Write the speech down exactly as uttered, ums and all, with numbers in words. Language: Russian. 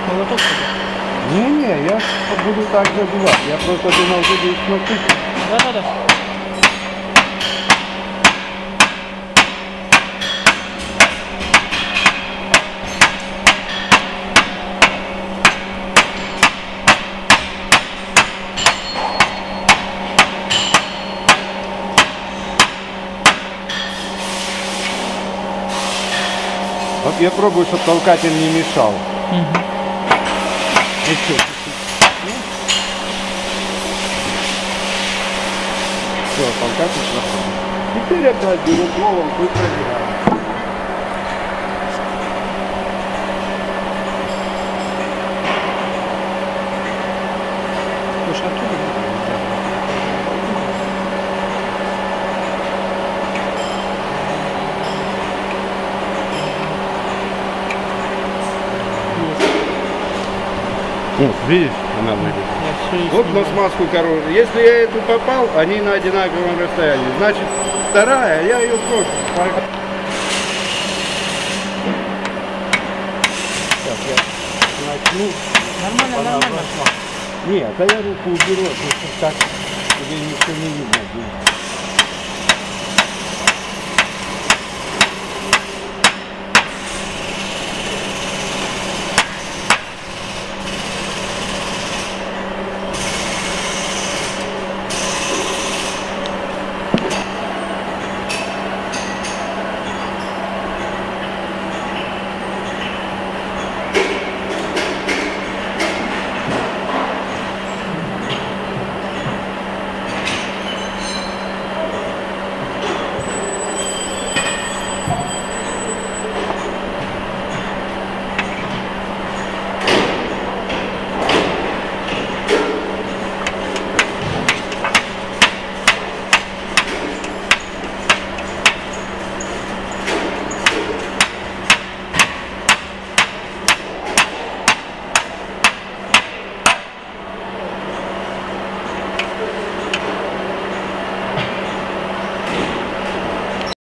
молоток? Не-не, я буду так забивать. Я просто думал, что здесь смотрите. Да-да-да. Вот я пробую, чтобы толкатель не мешал. Угу. И все. Все, толкатель прошел. Теперь опять беру проволоку и проверяю. Слушай, оттуда? Вот, видишь, она вылезла. Я все Вот на смазку короче. Если я эту попал, они на одинаковом расстоянии. Значит, вторая, я ее просто. Сейчас я начну. Нормально, Она нормально. прошла. Нет, а я руку уберу, потому что так тебе ничего не видно будет.